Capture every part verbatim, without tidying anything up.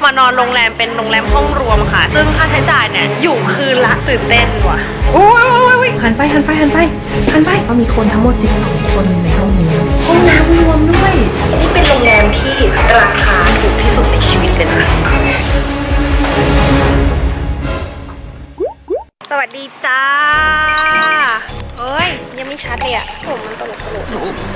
มานอนโรงแรมเป็นโรงแรมห้องรวมค่ะซึ่งค่าใช้จ่ายเนี่ยอยู่คืนละตื่นเต้นว่ะอุ้ยหันไปหันไปหันไปหันไปก็มีคนทั้งหมดสิบสองคนในห้องนี้ห้องน้ำรวมด้วยนี่เป็นโรงแรมที่ราคาถูกที่สุดในชีวิตเลยนะสวัสดีจ้าเฮ้ยยังไม่ชัดเลยอ่ะผมมันตลกตลก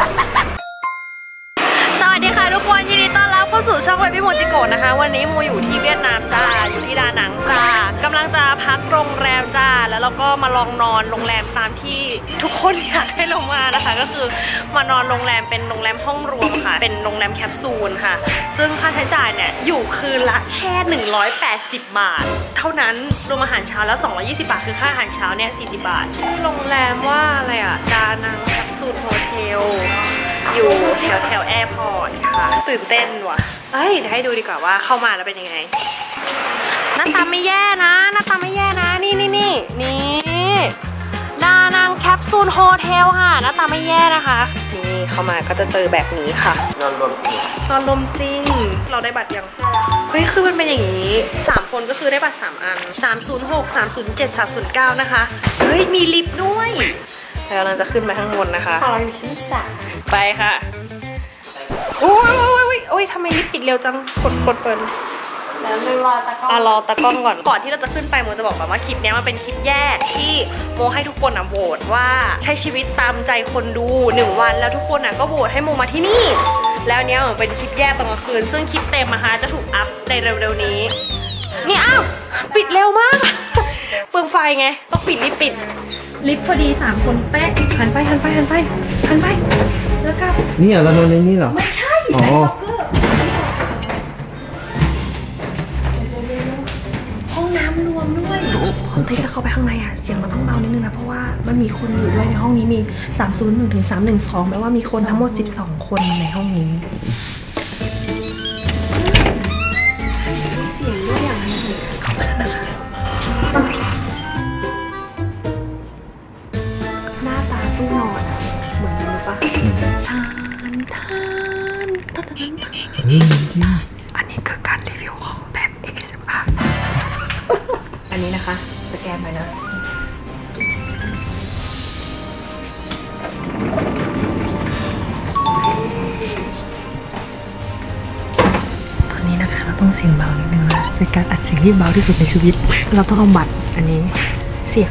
สวัสดีค่ะทุกคนยินดีต้อนรับเข้าสู่ช่องวันพี่โมจิโกะนะคะวันนี้โมอยู่ที่เวียดนามจ้าอยู่ที่ดานังจ้ากำลังจะพักโรงแรมจ้าแล้วเราก็มาลองนอนโรงแรมตามที่ทุกคนอยากให้เรามานะคะก็คือมานอนโรงแรมเป็นโรงแรมห้องรวมค่ะเป็นโรงแรมแคปซูลค่ะซึ่งค่าใช้จ่ายเนี่ยอยู่คืนละแค่หนึ่งร้อยแปดสิบบาทเท่านั้นรวมอาหารเช้าแล้วสองร้อยยี่สิบบาทคือค่าอาหารเช้าเนี่ยสี่สิบบาทโรงแรมว่าอะไรอ่ะดานังแคปซูลโฮเทลอยู่แถวแถวแอร์พอร์ตค่ะตื่นเต้นว่ะเฮ้ยเดี๋ยวให้ดูดีกว่าว่าเข้ามาแล้วเป็นยังไงหน้าตาไม่แย่นะหน้าตาไม่แย่นะนี่นี่นี่นี่ดานังแคปซูลโฮเทลค่ะหน้าตาไม่แย่นะคะนี่เข้ามาก็จะเจอแบบนี้ค่ะนอนรวมจริงนอนรวมจริงเราได้บัตรยังเฮ้ยคือมันเป็นอย่างนี้สามคนก็คือได้บัตรสามอันสามศูนย์หก สามศูนย์เจ็ด สามศูนย์เก้านะคะเฮ้ยมีลิฟต์ด้วยแล้วเราจะขึ้นไปข้างบนนะคะเราอยู่ที่สามไปค่ะโอ้ยโอ้ยโอ้ยทำไมลิฟต์ปิดเร็วจังกดกดเปิดแล้วไม่รอตะก้องอ่ะรอตะก้องก่อนก่อนที่เราจะขึ้นไปโมจะบอกก่อนว่าคลิปนี้มันเป็นคลิปแยกที่โมให้ทุกคนอ่ะโหวตว่าใช้ชีวิตตามใจคนดูหนึ่งวันแล้วทุกคนอ่ะก็โหวตให้โมมาที่นี่แล้วเนี้ยเหมือนเป็นคลิปแยกตอนกลางคืนซึ่งคลิปเต็มนะคะจะถูกอัพในเร็วๆนี้นี่อ้าวปิดเร็วมากเปลืองไฟไงต้องปิดรีบปิดลิฟต์พอดีสามคนแป๊ะหันไปหันไปหันไปหันไปแล้วกับนี่เหรอเรานอนในนี้เหรอไม่ใช่อ๋อห้องน้ำรวมด้วยห้องเต้ถ้าเข้าไปข้างในอ่ะเสียงมันต้องเบานิดนึงนะเพราะว่ามันมีคนอยู่ด้วยในห้องนี้มีสามศูนย์หนึ่งถึงสามหนึ่งสองแปลว่ามีคนทั้งหมดสิบสองคนในห้องนี้มีเสียงด้วยอย่างนี้เข้าไปแล้วนะคะหน้าตาตู้นอนเหมือนกันหรือปะทานทานทานทานทานอันนี้คือการรีวิวของแบบ เอ เอส เอ็ม อาร์ อันนี้นะคะสแกนไปนะตอนนี้นะคะเราต้องเสียงเบานิดนึงนะเป็นการอัดเสียงที่เบาที่สุดในชีวิตเราต้องเอาบัตรอันนี้เสียบ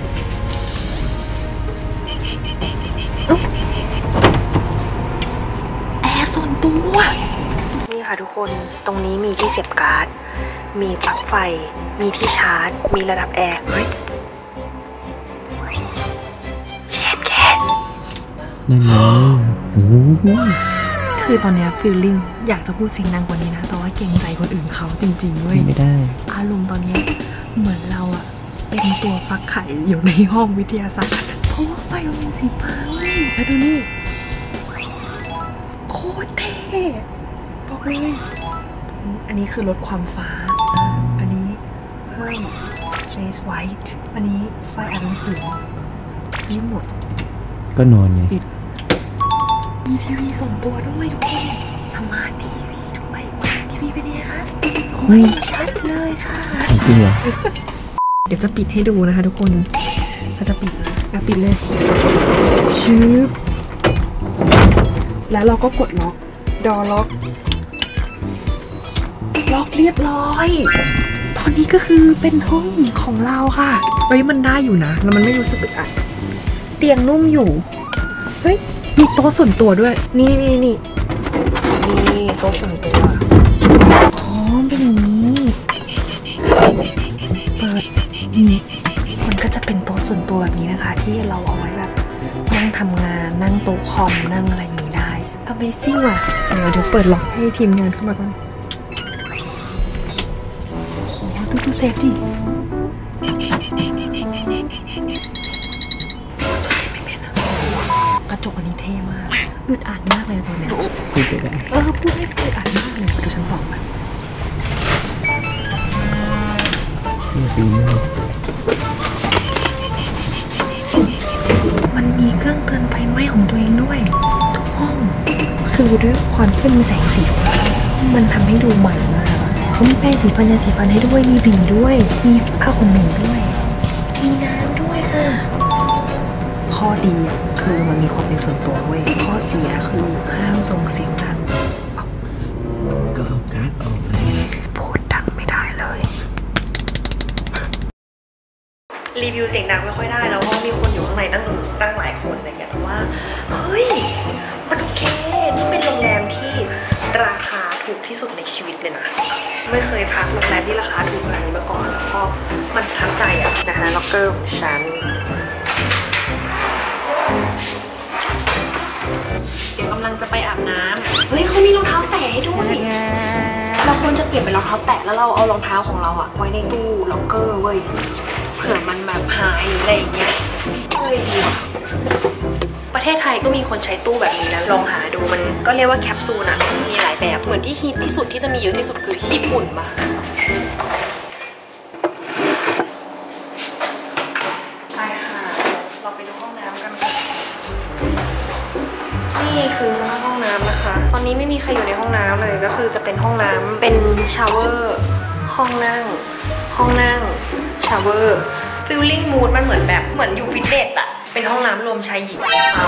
แอร์ส่วนตัวนี่ค่ะทุกคนตรงนี้มีที่เสียบการ์ดมีปลั๊กไฟมีที่ชาร์จมีระดับแอร์เฮ้ยเช็ดแค่นั่นไงโอ้โหคือตอนนี้ฟีลลิ่งอยากจะพูดเสียงดังกว่านี้นะแต่ว่าเกรงใจคนอื่นเขาจริงๆเว้ยไม่ได้อารมณ์ตอนนี้เหมือนเราอะเป็นตัวฟักไข่อยู่ในห้องวิทยาศาสตร์เพราะว่าไฟมันเป็นสีฟ้าแล้วดูนี่โคตรเท่บอกเลยอันนี้คือลดความฟ้าอันนี้เพิ่ม space white อันนี้ไฟอ่านหนังสือนี่หมดก็นอนไงปิดมีทีวีส่วนตัวด้วยทุกคนสมาร์ททีวีด้วยทีวีเป็นยังไงคะโอ้ยชัดเลยค่ะจริงเหรอเดี๋ยวจะปิดให้ดูนะคะทุกคนเราจะปิดนะปิดเลยชืบแล้วเราก็กดล็อกดอล็อกล็อกเรียบร้อยตอนนี้ก็คือเป็นห้องของเราค่ะเฮ้ยมันได้อยู่นะแล้วมันไม่รู้สึกอึดอัดเตียงนุ่มอยู่เฮ้ยมีโต๊ะส่วนตัวด้วยนี่นี่นี่นี่โต๊ะส่วนตัวอ๋อเป็นอย่างนี้เปิดนี่มันก็จะเป็นโต๊ะส่วนตัวแบบนี้นะคะที่เราเอาไว้แบบนั่งทำงานนั่งโต๊ะคอมนั่งอะไรอย่างนี้ได้ Amazing ว่ะเดี๋ยวเดี๋ยวเปิดล็อกให้ทีมงานเข้ามาก่อนโหดูดูเซฟดิกระจกอันนี้เท่มากอึดอัดมากเลยตอนนี้พูดได้เออพูดไม่อึดอัดมากเลยดูชั้นสองแบบมันมีเครื่องเตือนไฟไหม้ของตัวเองด้วยทุกห้องคือด้วยความที่มันมีแสงสีฟ้ามันทำให้ดูใหม่มากเขามีแป้งสีฟันยาสีฟันให้ด้วยมีบิ่งด้วยมีผ้าขนหนูด้วยมีน้ำด้วยค่ะข้อดีคือมันมีความเป็นส่วนตัวเว้ยข้อเสียคือห้ามส่งเสียงดังก็เอาการ์ดออกเลยพูดดังไม่ได้เลยรีวิวเสียงดังไม่ค่อยได้แล้วเพราะมีคนอยู่ข้างในตั้งตั้งหลายคนอะไรอย่างเงี้ยแต่ว่าเฮ้ยมันโอเคนี่เป็นโรงแรมที่ราคาถูกที่สุดในชีวิตเลยนะไม่เคยพักโรงแรมที่ราคาถูกขนาดนี้มาก่อนแล้วก็มันประทับใจอะนะคะล็อกเกอร์ของฉันเดี๋ยวกำลังจะไปอาบน้ำเฮ้ยเขามีรองเท้าแตะให้ด้วยเราควรจะเปลี่ยนเป็นรองเท้าแตะแล้วเราเอารองเท้าของเราอะไว้ในตู้ล็อกเกอร์เว้ยเผื่อมันแบบหายหรืออะไรอย่างเงี้ยเฮ้ยดีว่ะประเทศไทยก็มีคนใช้ตู้แบบนี้นะลองหาดูมันก็เรียกว่าแคปซูลอะมีหลายแบบเหมือนที่ฮิตที่สุดที่จะมีเยอะที่สุดคือที่ญี่ปุ่นมาไปค่ะเราไปดูห้องน้ำกันนี่คือห้องน้ำนะคะตอนนี้ไม่มีใครอยู่ในห้องน้ำเลยก็คือจะเป็นห้องน้ำเป็นชาวเวอร์ห้องนั่งห้องนั่งชาวเวอร์ฟิลลิ่งมูดมันเหมือนแบบเหมือนอยู่ฟิตเนสอะเป็นห้องน้ำรวมชายหญิง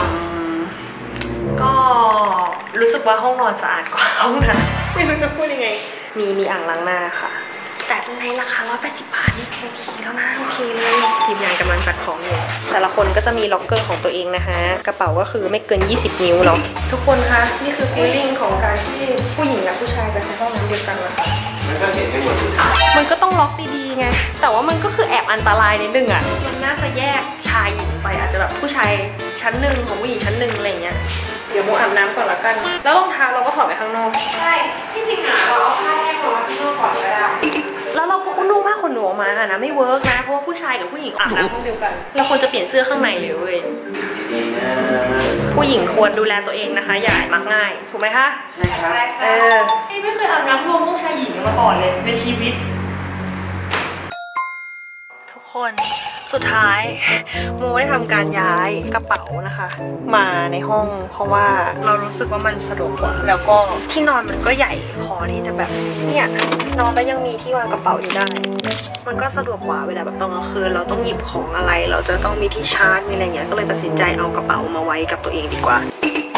ก็รู้สึกว่าห้องนอนสะอาดกว่าห้องน้ำไม่รู้จะพูดยังไงมีมีอ่างล้างหน้าค่ะแต่ในราคาร้อยแปดสิบบาทนี่โอเคแล้วนะโอเคเลยทีมงานกำลังจัดของอยู่แต่ละคนก็จะมีล็อกเกอร์ของตัวเองนะคะกระเป๋าก็คือไม่เกินยี่สิบนิ้วเนาะทุกคนคะนี่คือฟีลลิ่งของการที่ผู้หญิงและผู้ชายจะใช้ห้องน้ำเดียวกันนะคะมันก็เห็นไม่หมดมันก็ต้องล็อกดีๆไงแต่ว่ามันก็คือแอบอันตรายนิดนึงอ่ะมันน่าจะแยกชายหญิงไปอาจจะแบบผู้ชายชั้นหนึ่งของผู้หญิงชั้นหนึ่งอะไรเงี้ยเดี๋ยวโมอาบน้ำก่อนละกันแล้วรองเท้าเราก็ถอดไปข้างนอกใช่ที่จริงอ่ะเราเอาผ้าแห้งมาไว้ข้างนอกก่อนก็ได้แล้วเราก็คุณนุ่งผ้าขนหนูออกมาอ่ะนะไม่เวิร์กนะเพราะว่าผู้ชายกับผู้หญิงอาบน้ำห้องเดียวกันเราควรจะเปลี่ยนเสื้อข้างในเลยเว้ยผู้หญิงควรดูแลตัวเองนะคะอย่ามักง่ายถูกไหมคะใช่ครับเออไม่เคยอาบน้ำรวมผู้ชายหญิงมาก่อนเลยในชีวิตทุกคนสุดท้ายโมได้ทำการย้ายกระเป๋านะคะมาในห้องเพราะว่าเรารู้สึกว่ามันสะดวกกว่าแล้วก็ที่นอนมันก็ใหญ่พอที่จะแบบเนี่ยนอนแล้วยังมีที่วางกระเป๋าอยู่ได้มันก็สะดวกกว่าเวลาแบบตอนกลางคืนเราต้องหยิบของอะไรเราจะต้องมีที่ชาร์จมีอะไรเงี้ยก็เลยตัดสินใจเอากระเป๋ามาไว้กับตัวเองดีกว่า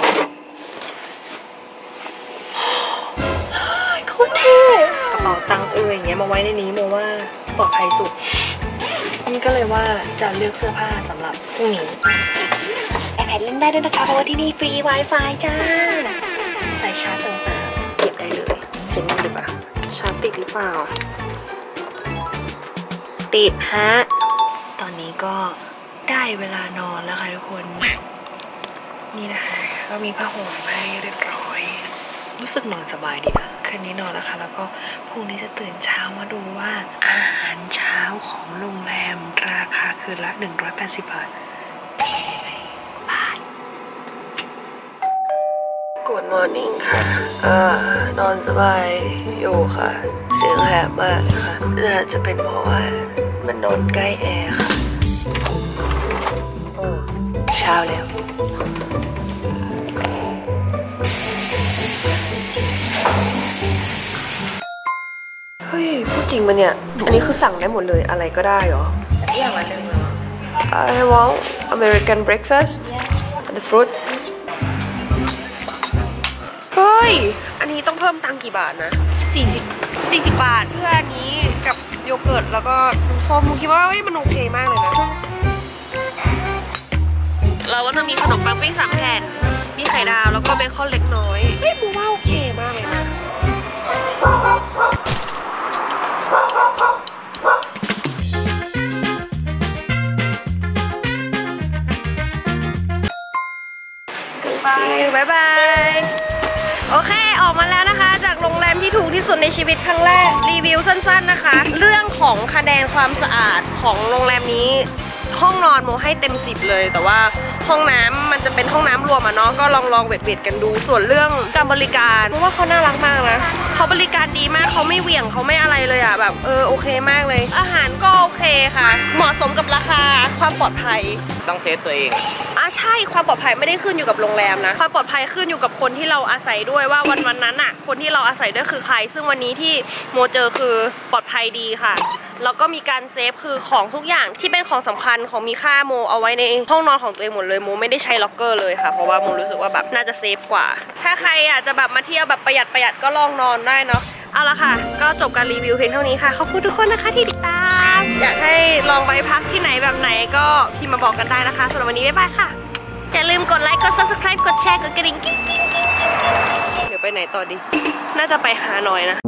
โคตรเท่กระเป๋าตังค์เอ่ยอย่างเงี้ยมาไว้ในนี้โมว่าปลอดภัยสุดนี่ก็เลยว่าจะเลือกเสื้อผ้าสำหรับพรุ่งนี้ไอแพดเล่นได้ด้วยนะคะเพราะว่าที่นี่ฟรี Wi-Fi จ้าใส่ชาร์จต่างๆเสียบได้เลยเสียบมันดีกว่าชาร์จติดหรือเปล่าติดฮะตอนนี้ก็ได้เวลานอนแล้วค่ะทุกคนนี่นะคะก็มีผ้าห่มให้เรียบร้อยรู้สึกนอนสบายดีนะคืนนี้นอนแล้วค่ะแล้วก็พรุ่งนี้จะตื่นเช้ามาดูว่าอาหารเช้าของโรงแรมราคาคืนละหนึ่งร้อยแปดสิบบาทบาท Good morning ค่ะเอ่อนอนสบายอยู่ค่ะเสียงแหบมากค่ะน่าจะเป็นเพราะว่ามันนอนใกล้แอร์ค่ะโอ้เช้าแล้วเฮ้ยพูดจริงปะเนี่ยอันนี้คือสั่งได้หมดเลยอะไรก็ได้เหรอแต่อย่างละหนึ่งเหรอ I want American breakfast the fruit เฮ้ยอันนี้ต้องเพิ่มตังค์กี่บาทนะสี่สิบ สี่สิบบาทเพื่ออันนี้กับโยเกิร์ตแล้วก็น้ำส้มคิดว่าเฮ้ยมันโอเคมากเลยนะเราก็จะมีขนมปังปิ้งสามแผ่นมีไข่ดาวแล้วก็เบคอนเล็กน้อยเฮ้ยบูว่าโอเคมากเลยนะบายบายโอเคออกมาแล้วนะคะจากโรงแรมที่ถูกที่สุดในชีวิตครั้งแรกรีวิวสั้นๆนะคะเรื่องของคะแนนความสะอาดของโรงแรมนี้ห้องนอนโมให้เต็มสิบเลยแต่ว่าห้องน้ำมันจะเป็นห้องน้ำรวมอะเนาะก็ลองลองเวทเวทกันดูส่วนเรื่องการบริการเพราะว่าเขาน่ารักมากนะเขาบริการดีมากเขาไม่เหวี่ยงเขาไม่อะไรเลยอะแบบเออโอเคมากเลยอาหารก็โอเคค่ะเหมาะสมกับราคาความปลอดภัยต้องเซฟตัวเองอ่ะใช่ความปลอดภัยไม่ได้ขึ้นอยู่กับโรงแรมนะความปลอดภัยขึ้นอยู่กับคนที่เราอาศัยด้วยว่าวันวันนั้นอะคนที่เราอาศัยด้วยคือใครซึ่งวันนี้ที่โมเจอคือปลอดภัยดีค่ะแล้วก็มีการเซฟคือของทุกอย่างที่เป็นของสำคัญของมีค่าโมเอาไว้ในห้องนอนของตัวเองหมดเลยโมไม่ได้ใช้ล็อกเกอร์เลยค่ะเพราะว่าโมรู้สึกว่าแบบน่าจะเซฟกว่าถ้าใครอยากจะแบบมาเที่ยวแบบประหยัดประหยัดก็ลองนอนได้เนาะเอาละค่ะก็จบการรีวิวเพียงเท่านี้ค่ะขอบคุณทุกคนนะคะที่ติดตามอยากให้ลองไปพักที่ไหนแบบไหนก็พิมพ์มาบอกกันได้นะคะสำหรับวันนี้บ๊ายบายค่ะอย่าลืมกดไลค์กด ซับสไครบ์ กดแชร์กดกระดิ่งกิ๊งกิ๊งกิ๊งกิ๊งเดี๋ยวไปไหนต่อดีน่าจะไปหาหน่อยนะ